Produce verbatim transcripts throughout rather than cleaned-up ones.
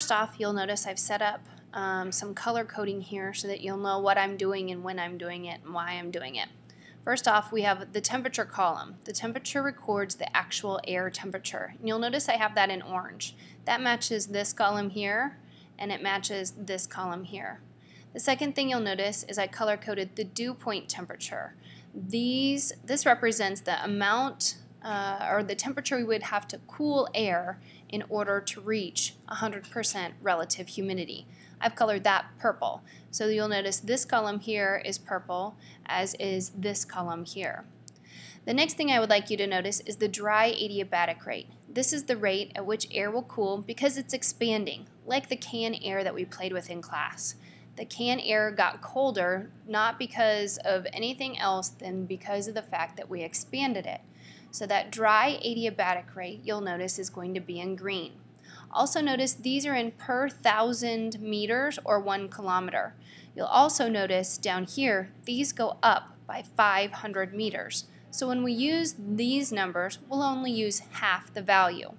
first off, you'll notice I've set up um, some color coding here so that you'll know what I'm doing and when I'm doing it and why I'm doing it. First off, we have the temperature column. The temperature records the actual air temperature. And you'll notice I have that in orange. That matches this column here, and it matches this column here. The second thing you'll notice is I color-coded the dew point temperature. These, this represents the amount uh, or the temperature we would have to cool air in order to reach one hundred percent relative humidity. I've colored that purple. So you'll notice this column here is purple, as is this column here. The next thing I would like you to notice is the dry adiabatic rate. This is the rate at which air will cool because it's expanding, like the can air that we played with in class. The can air got colder not because of anything else than because of the fact that we expanded it. So that dry adiabatic rate, you'll notice, is going to be in green. Also notice these are in per thousand meters or one kilometer. You'll also notice down here these go up by five hundred meters. So when we use these numbers, we'll only use half the value.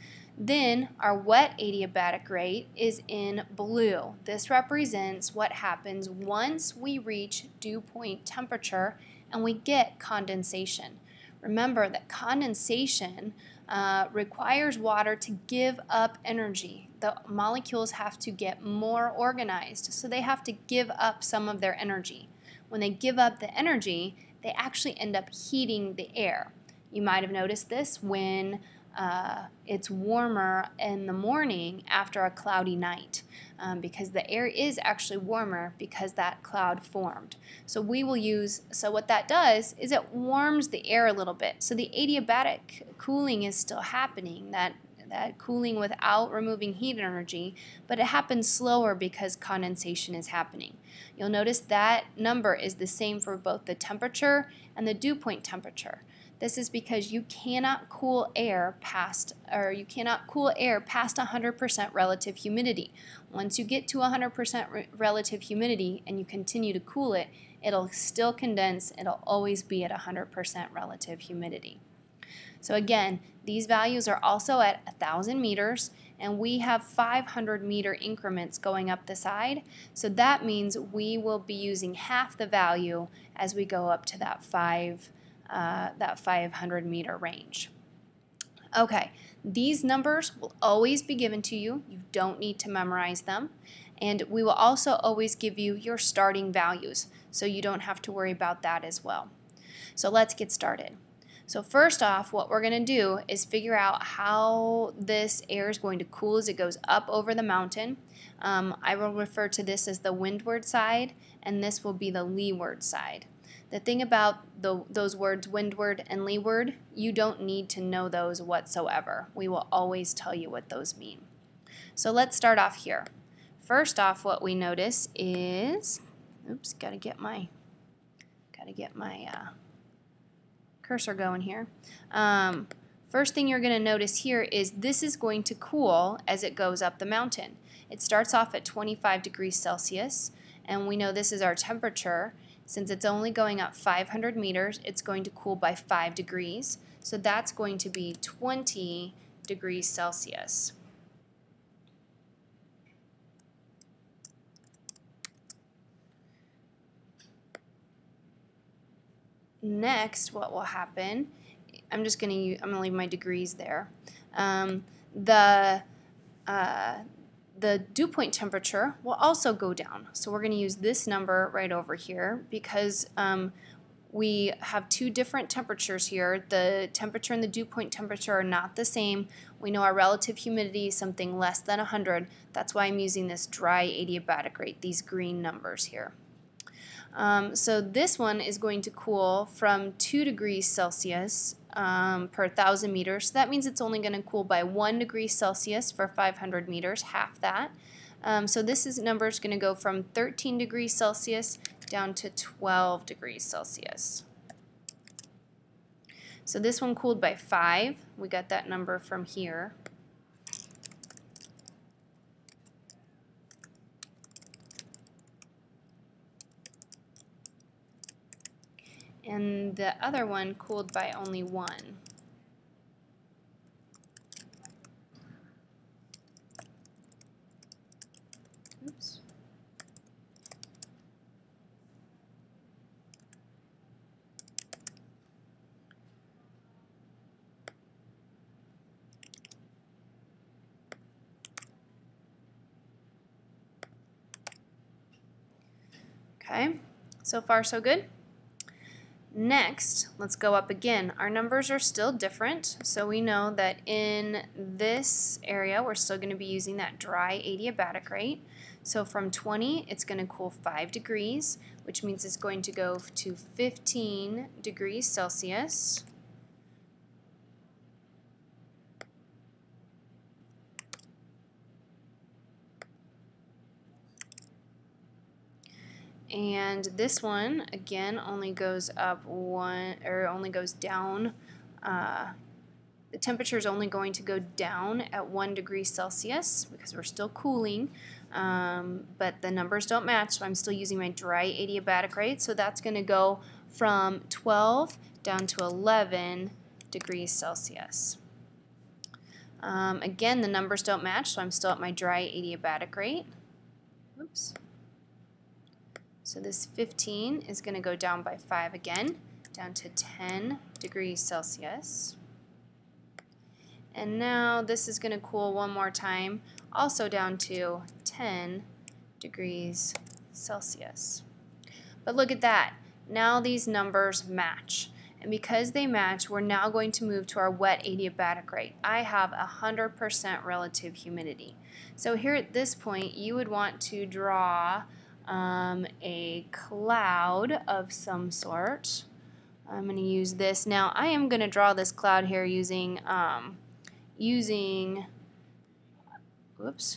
Then our wet adiabatic rate is in blue. This represents what happens once we reach dew point temperature and we get condensation. Remember that condensation uh, requires water to give up energy. The molecules have to get more organized, so they have to give up some of their energy. When they give up the energy, they actually end up heating the air. You might have noticed this when uh, it's warmer in the morning after a cloudy night, um, because the air is actually warmer because that cloud formed. So we will use, so what that does is it warms the air a little bit. So the adiabatic cooling is still happening, that that cooling without removing heat energy, but it happens slower because condensation is happening. You'll notice that number is the same for both the temperature and the dew point temperature. This is because you cannot cool air past, or you cannot cool air past one hundred percent relative humidity. Once you get to one hundred percent re relative humidity and you continue to cool it, it'll still condense. It'll always be at one hundred percent relative humidity. So again, these values are also at one thousand meters, and we have five hundred meter increments going up the side. So that means we will be using half the value as we go up to that five. Uh, that five hundred meter range. Okay, these numbers will always be given to you. You don't need to memorize them. And we will also always give you your starting values, so you don't have to worry about that as well. So let's get started. So first off, what we're going to do is figure out how this air is going to cool as it goes up over the mountain. Um, I will refer to this as the windward side, and this will be the leeward side. The thing about the, those words windward and leeward, you don't need to know those whatsoever. We will always tell you what those mean. So let's start off here. First off, what we notice is, oops, gotta get my, gotta get my uh, cursor going here. Um, first thing you're going to notice here is this is going to cool as it goes up the mountain. It starts off at twenty-five degrees Celsius, and we know this is our temperature. Since it's only going up five hundred meters, it's going to cool by five degrees. So that's going to be twenty degrees Celsius. Next, what will happen, I'm just going to I'm going to leave my degrees there. Um, the uh, The dew point temperature will also go down. So we're going to use this number right over here because um, we have two different temperatures here. The temperature and the dew point temperature are not the same. We know our relative humidity is something less than one hundred. That's why I'm using this dry adiabatic rate, these green numbers here. Um, so this one is going to cool from two degrees Celsius um, per thousand meters. So that means it's only going to cool by one degree Celsius for five hundred meters, half that. Um, so this is number is going to go from thirteen degrees Celsius down to twelve degrees Celsius. So this one cooled by five. We got that number from here. And the other one cooled by only one. Oops. Okay, so far so good. Next, let's go up again. Our numbers are still different, so we know that in this area we're still going to be using that dry adiabatic rate. So from twenty, it's going to cool five degrees, which means it's going to go to fifteen degrees Celsius. And this one again only goes up one, or only goes down. Uh, the temperature is only going to go down at one degree Celsius because we're still cooling, um, but the numbers don't match, so I'm still using my dry adiabatic rate. So that's going to go from twelve down to eleven degrees Celsius. Um, again, the numbers don't match, so I'm still at my dry adiabatic rate. Oops. So this fifteen is going to go down by five again, down to ten degrees Celsius. And now this is going to cool one more time, also down to ten degrees Celsius. But look at that. Now these numbers match. And because they match, we're now going to move to our wet adiabatic rate. I have one hundred percent relative humidity. So here at this point, you would want to draw Um, a cloud of some sort. I'm going to use this. Now I am going to draw this cloud here using um, using whoops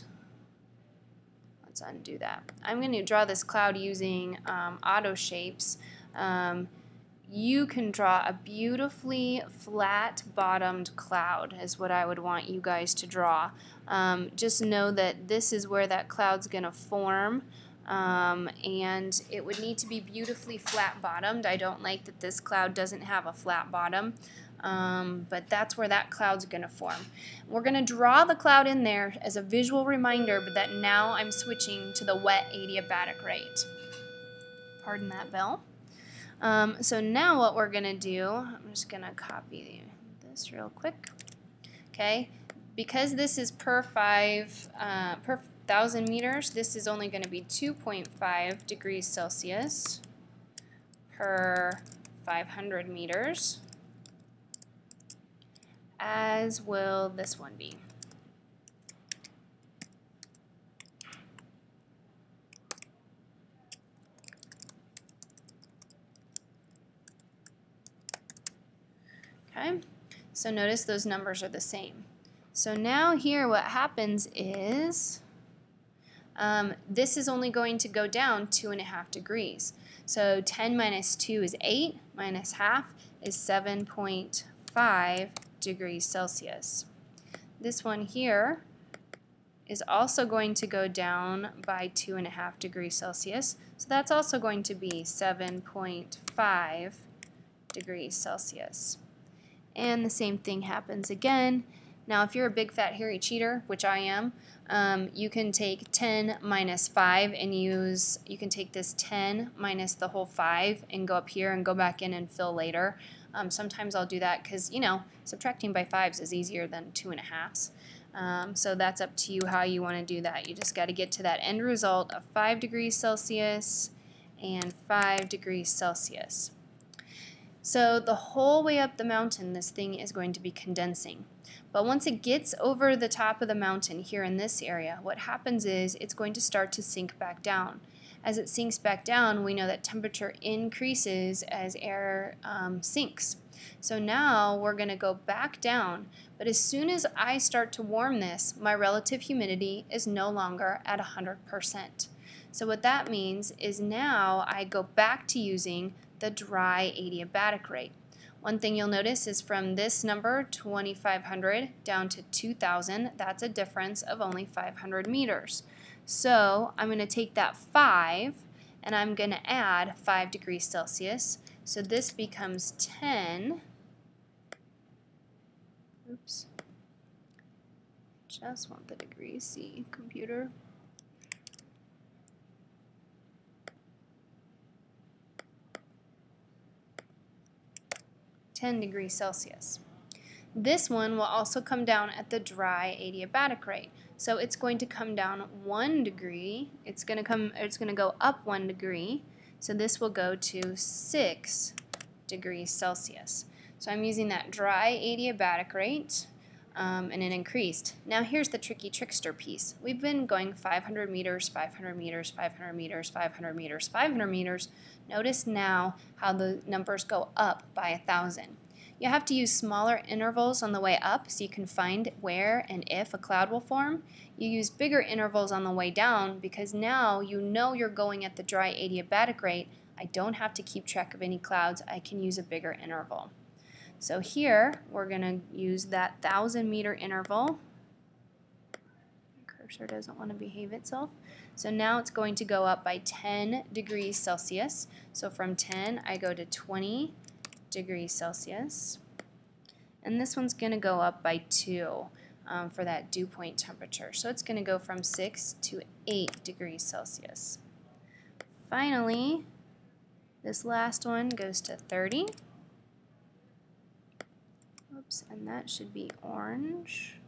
let's undo that. I'm going to draw this cloud using um, auto shapes. Um, you can draw a beautifully flat bottomed cloud is what I would want you guys to draw. Um, just know that this is where that cloud's going to form. Um, and it would need to be beautifully flat bottomed. I don't like that this cloud doesn't have a flat bottom, um, but that's where that cloud's going to form. We're going to draw the cloud in there as a visual reminder, but that now I'm switching to the wet adiabatic rate. Pardon that bell. Um, so now what we're going to do, I'm just going to copy this real quick. Okay, because this is per five, uh, per thousand meters, this is only going to be two point five degrees Celsius per five hundred meters, as will this one be. Okay, so notice those numbers are the same. So now here what happens is Um, this is only going to go down two and a half degrees. So ten minus two is eight, minus half is seven point five degrees Celsius. This one here is also going to go down by two and a half degrees Celsius. So that's also going to be seven point five degrees Celsius. And the same thing happens again. Now if you're a big fat hairy cheater, which I am, um, you can take ten minus five and use, you can take this ten minus the whole five and go up here and go back in and fill later. Um, sometimes I'll do that because, you know, subtracting by fives is easier than two and a halves. Um, so that's up to you how you want to do that. You just got to get to that end result of five degrees Celsius and five degrees Celsius. So the whole way up the mountain, this thing is going to be condensing. But once it gets over the top of the mountain here in this area, what happens is it's going to start to sink back down. As it sinks back down, we know that temperature increases as air um, sinks. So now we're going to go back down, but as soon as I start to warm this, my relative humidity is no longer at one hundred percent. So what that means is now I go back to using the dry adiabatic rate. One thing you'll notice is from this number, twenty-five hundred, down to two thousand, that's a difference of only five hundred meters. So I'm going to take that five and I'm going to add five degrees Celsius. So this becomes ten. Oops. Just want the degrees, see, computer. ten degrees Celsius. This one will also come down at the dry adiabatic rate. So it's going to come down one degree. It's going to come it's going to go up one degree. So this will go to six degrees Celsius. So I'm using that dry adiabatic rate um, and it increased. Now here's the tricky trickster piece. We've been going five hundred meters, five hundred meters, five hundred meters, five hundred meters, five hundred meters. Notice now how the numbers go up by a thousand. You have to use smaller intervals on the way up so you can find where and if a cloud will form. You use bigger intervals on the way down because now you know you're going at the dry adiabatic rate. I don't have to keep track of any clouds. I can use a bigger interval. So here we're going to use that thousand meter interval. Cursor doesn't want to behave itself. So now it's going to go up by ten degrees Celsius. So from ten I go to twenty degrees Celsius, and this one's going to go up by two um, for that dew point temperature. So it's going to go from six to eight degrees Celsius. Finally, this last one goes to thirty. Oops, and that should be orange.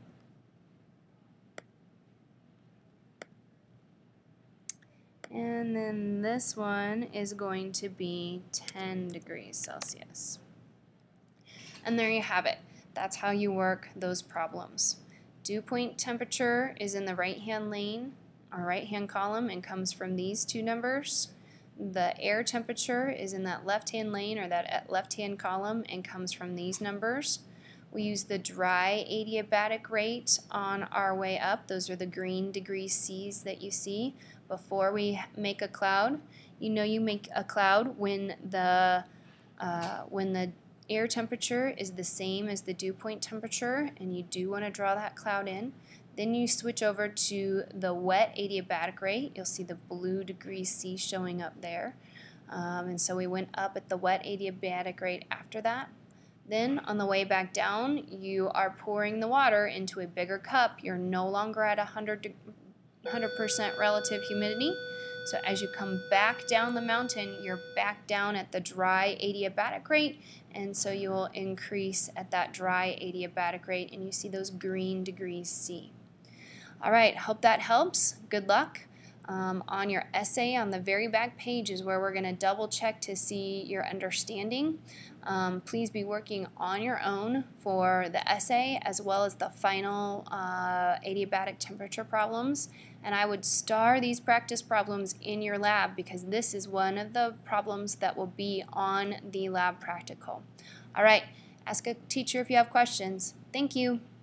And then this one is going to be ten degrees Celsius. And there you have it. That's how you work those problems. Dew point temperature is in the right-hand lane, or right-hand column, and comes from these two numbers. The air temperature is in that left-hand lane, or that left-hand column, and comes from these numbers. We use the dry adiabatic rate on our way up. Those are the green degrees C's that you see before we make a cloud. You know you make a cloud when the uh, when the air temperature is the same as the dew point temperature, and you do want to draw that cloud in. Then you switch over to the wet adiabatic rate. You'll see the blue degrees C showing up there. Um, and so we went up at the wet adiabatic rate after that. Then on the way back down, you are pouring the water into a bigger cup. You're no longer at one hundred percent relative humidity. So as you come back down the mountain, you're back down at the dry adiabatic rate, and so you will increase at that dry adiabatic rate, and you see those green degrees C. All right, hope that helps. Good luck. Um, on your essay on the very back page is where we're going to double check to see your understanding. Um, please be working on your own for the essay as well as the final uh, adiabatic temperature problems. And I would star these practice problems in your lab because this is one of the problems that will be on the lab practical. All right, ask a teacher if you have questions. Thank you.